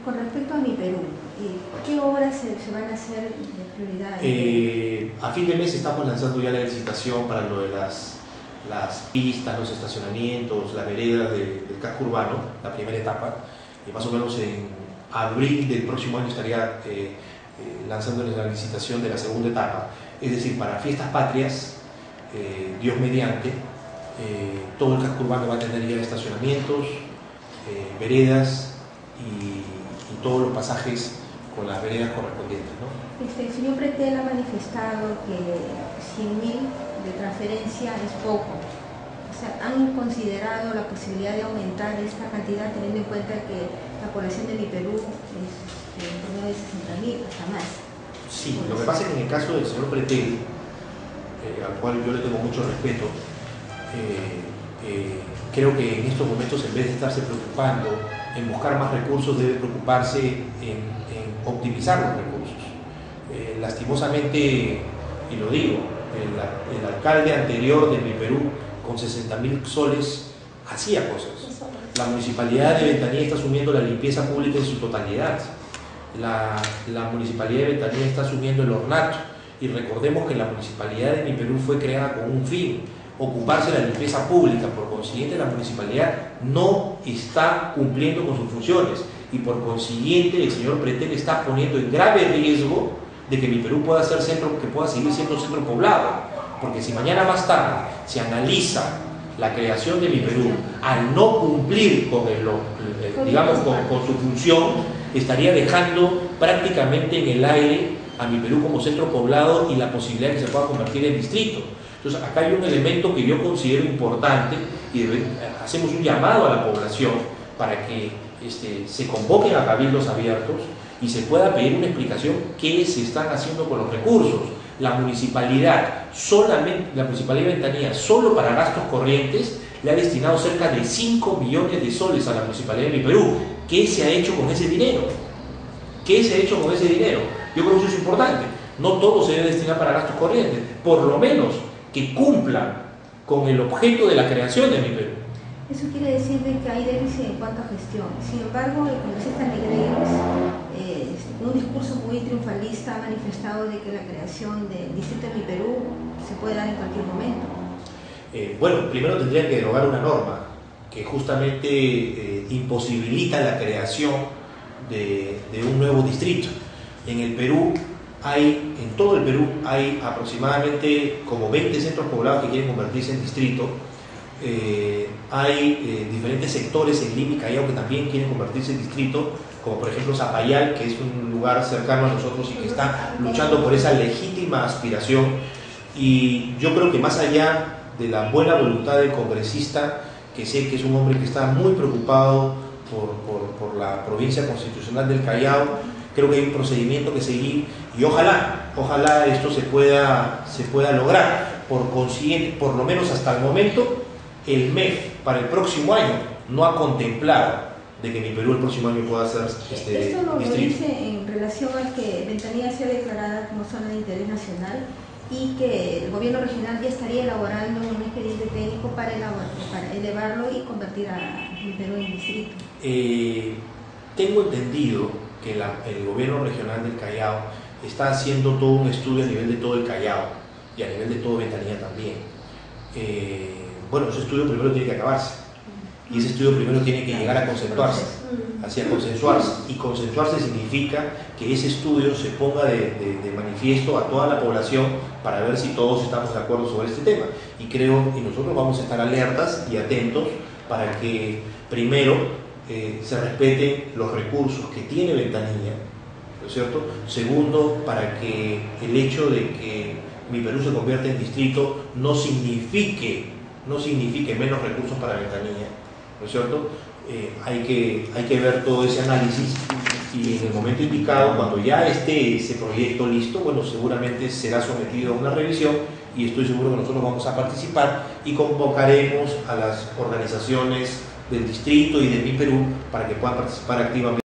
Con respecto a Mi Perú, ¿qué obras se van a hacer de prioridad? A fin de mes estamos lanzando ya la licitación para lo de las pistas, los estacionamientos, las veredas del casco urbano, la primera etapa. Más o menos en abril del próximo año estaría lanzando la licitación de la segunda etapa. Es decir, para fiestas patrias, Dios mediante, todo el casco urbano va a tener ya estacionamientos, veredas y todos los pasajes con las veredas correspondientes, ¿no? El señor Pretel ha manifestado que 100.000 de transferencia es poco. O sea, ¿han considerado la posibilidad de aumentar esta cantidad teniendo en cuenta que la población de Mi Perú es en torno de 60.000 hasta más? Sí, lo que pasa es que en el caso del señor Pretel, al cual yo le tengo mucho respeto, creo que en estos momentos, en vez de estarse preocupando en buscar más recursos, debe preocuparse en optimizar los recursos. Lastimosamente, y lo digo, el alcalde anterior de Mi Perú, con 60.000 soles, hacía cosas. La municipalidad de Ventanilla está asumiendo la limpieza pública en su totalidad. La municipalidad de Ventanilla está asumiendo el ornato. Y recordemos que la municipalidad de Mi Perú fue creada con un fin: ocuparse de la limpieza pública. Por consiguiente, la municipalidad no está cumpliendo con sus funciones y por consiguiente el señor Pretel está poniendo en grave riesgo de que Mi Perú pueda ser centro, que pueda seguir siendo centro poblado, porque si mañana más tarde se analiza la creación de Mi Perú al no cumplir con con su función, estaría dejando prácticamente en el aire a Mi Perú como centro poblado y la posibilidad de que se pueda convertir en distrito. Entonces acá hay un elemento que yo considero importante y hacemos un llamado a la población para que se convoquen a cabildos abiertos y se pueda pedir una explicación qué se están haciendo con los recursos. La municipalidad de Ventanilla, solo para gastos corrientes, le ha destinado cerca de 5 millones de soles a la municipalidad de Mi Perú. ¿Qué se ha hecho con ese dinero? ¿Qué se ha hecho con ese dinero? Yo creo que eso es importante. No todo se debe destinar para gastos corrientes, por lo menos que cumpla con el objeto de la creación de Mi Perú. Eso quiere decir de que hay déficit en cuanto a gestión. Sin embargo, el congresista Negreiros, en un discurso muy triunfalista, ha manifestado de que la creación del distrito de Mi Perú se puede dar en cualquier momento. Bueno, primero tendría que derogar una norma que justamente imposibilita la creación de un nuevo distrito. En todo el Perú hay aproximadamente como 20 centros poblados que quieren convertirse en distrito. Hay diferentes sectores en Lima y Callao que también quieren convertirse en distrito, como por ejemplo Zapayal, que es un lugar cercano a nosotros y que está luchando por esa legítima aspiración. Y yo creo que más allá de la buena voluntad del congresista, que sé que es un hombre que está muy preocupado por la provincia constitucional del Callao, creo que hay un procedimiento que seguir y ojalá esto se pueda lograr. Por consiguiente, por lo menos hasta el momento, el MEF para el próximo año no ha contemplado de que Mi Perú el próximo año pueda ser Esto lo distrito. dice en relación a que Ventanilla sea declarada como zona de interés nacional y que el gobierno regional ya estaría elaborando un expediente técnico para elevarlo y convertir a Mi Perú en distrito. Tengo entendido que el gobierno regional del Callao está haciendo todo un estudio a nivel de todo el Callao y a nivel de todo Ventanilla también. Bueno, ese estudio primero tiene que acabarse y ese estudio primero tiene que llegar a consensuarse, hacia consensuarse, y consensuarse significa que ese estudio se ponga de manifiesto a toda la población para ver si todos estamos de acuerdo sobre este tema, y nosotros vamos a estar alertas y atentos para que primero se respeten los recursos que tiene Ventanilla, ¿no es cierto? Segundo, para que el hecho de que Mi Perú se convierta en distrito no signifique menos recursos para Ventanilla, ¿no es cierto? Hay que ver todo ese análisis y en el momento indicado, cuando ya esté ese proyecto listo, bueno, seguramente será sometido a una revisión y estoy seguro que nosotros vamos a participar y convocaremos a las organizaciones del distrito y de Mi Perú para que puedan participar activamente.